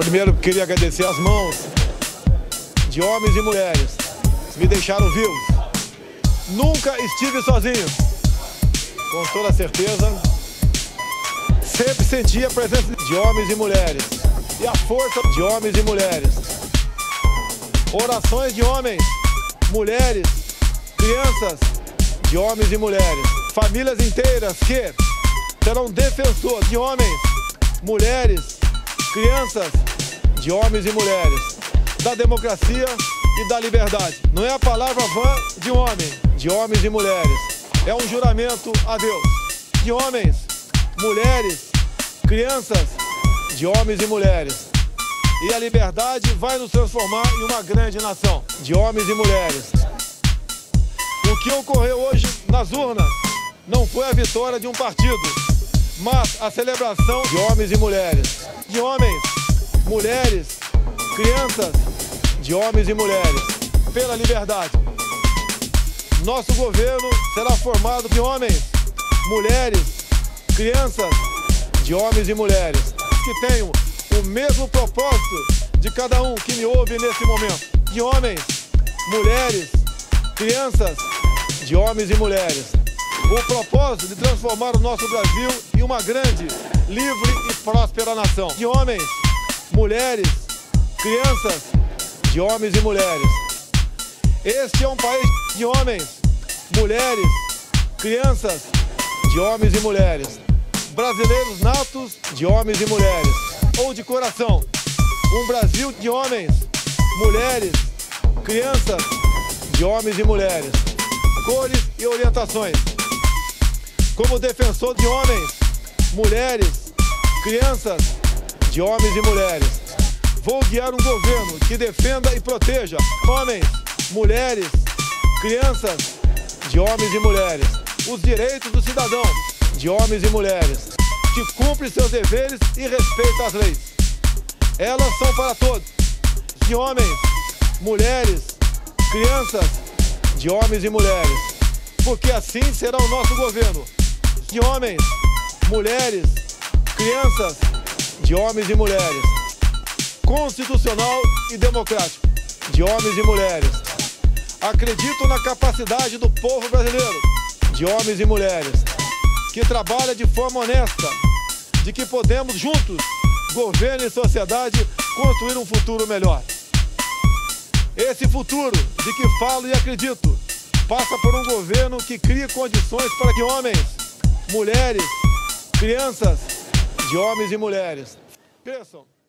Primeiro, queria agradecer as mãos de homens e mulheres que me deixaram vivos. Nunca estive sozinho, com toda certeza. Sempre senti a presença de homens e mulheres e a força de homens e mulheres. Orações de homens, mulheres, crianças, de homens e mulheres. Famílias inteiras que serão defensores de homens, mulheres, crianças, de homens e mulheres, da democracia e da liberdade. Não é a palavra vã de homem, de homens e mulheres. É um juramento a Deus. De homens, mulheres, crianças, de homens e mulheres. E a liberdade vai nos transformar em uma grande nação, de homens e mulheres. O que ocorreu hoje nas urnas não foi a vitória de um partido, mas a celebração de homens e mulheres. De homens, mulheres, crianças, de homens e mulheres, pela liberdade. Nosso governo será formado de homens, mulheres, crianças, de homens e mulheres, que tenham o mesmo propósito de cada um que me ouve nesse momento. De homens, mulheres, crianças, de homens e mulheres. O propósito de transformar o nosso Brasil em uma grande, livre e próspera nação. De homens, mulheres, crianças, de homens e mulheres. Este é um país de homens, mulheres, crianças, de homens e mulheres. Brasileiros natos, de homens e mulheres. Ou de coração. Um Brasil de homens, mulheres, crianças, de homens e mulheres. Cores e orientações. Como defensor de homens, mulheres, crianças, de homens e mulheres. Vou guiar um governo que defenda e proteja homens, mulheres, crianças, de homens e mulheres. Os direitos do cidadão, de homens e mulheres, que cumpre seus deveres e respeita as leis. Elas são para todos, de homens, mulheres, crianças, de homens e mulheres. Porque assim será o nosso governo, de homens, mulheres, crianças, de homens e mulheres. Constitucional e democrático, de homens e mulheres. Acredito na capacidade do povo brasileiro, de homens e mulheres, que trabalha de forma honesta, de que podemos juntos, governo e sociedade, construir um futuro melhor. Esse futuro de que falo e acredito passa por um governo que crie condições para que homens, mulheres, crianças, de homens e mulheres cresçam.